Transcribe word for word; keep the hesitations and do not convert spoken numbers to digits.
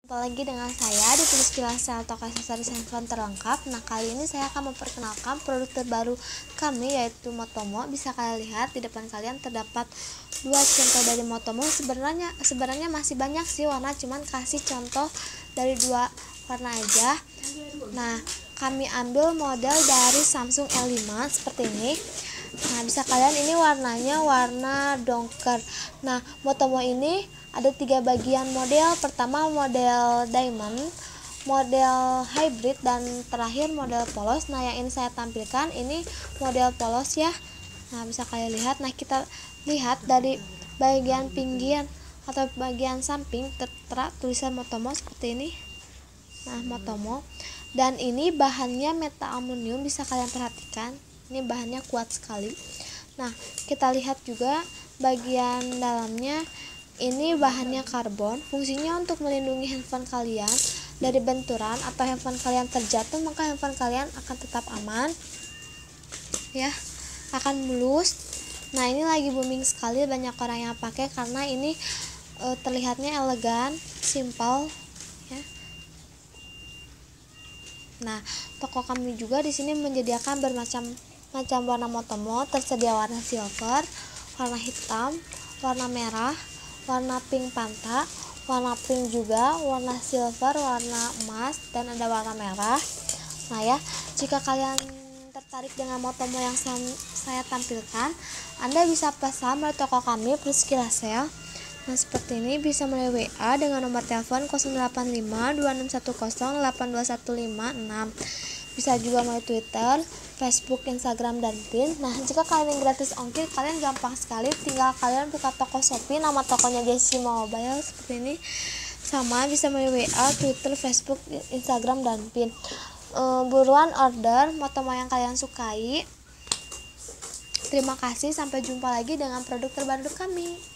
Jumpa lagi dengan saya di Priscilla Sel toko aksesoris handphone terlengkap. Nah, kali ini saya akan memperkenalkan produk terbaru kami, yaitu Motomo. Bisa kalian lihat di depan kalian terdapat dua contoh dari Motomo. Sebenarnya sebenarnya masih banyak sih warna, cuman kasih contoh dari dua warna aja. Nah, kami ambil model dari Samsung L lima seperti ini. Nah, bisa kalian ini warnanya warna dongker. Nah, Motomo ini ada tiga bagian model. Pertama model diamond, model hybrid, dan terakhir model polos. Nah, yang ini saya tampilkan ini model polos ya. Nah, bisa kalian lihat. Nah, kita lihat dari bagian pinggir atau bagian samping tertera tulisan Motomo seperti ini. Nah, Motomo. Dan ini bahannya meta aluminium, bisa kalian perhatikan. Ini bahannya kuat sekali. Nah, kita lihat juga bagian dalamnya. Ini bahannya karbon, fungsinya untuk melindungi handphone kalian dari benturan atau handphone kalian terjatuh, maka handphone kalian akan tetap aman ya, akan mulus. Nah, ini lagi booming sekali, banyak orang yang pakai karena ini e, terlihatnya elegan, simple ya. Nah, toko kami juga di sini menyediakan bermacam macam warna Motomo, tersedia warna silver, warna hitam, warna merah, warna pink panta, warna pink juga, warna silver, warna emas, dan ada warna merah. Nah ya, jika kalian tertarik dengan Motomo yang saya tampilkan, Anda bisa pesan melalui toko kami Priscilla Sel. Nah, seperti ini, bisa melalui W A dengan nomor telepon nol delapan lima dua enam satu nol delapan dua satu lima enam. Bisa juga melalui Twitter, Facebook, Instagram, dan Pin. Nah, jika kalian yang gratis ongkir, kalian gampang sekali, tinggal kalian buka toko Shopee, nama tokonya Jessie Mobile seperti ini. Sama bisa melalui W A, Twitter, Facebook, Instagram, dan Pin. E, buruan order Motomo yang kalian sukai. Terima kasih, sampai jumpa lagi dengan produk terbaru kami.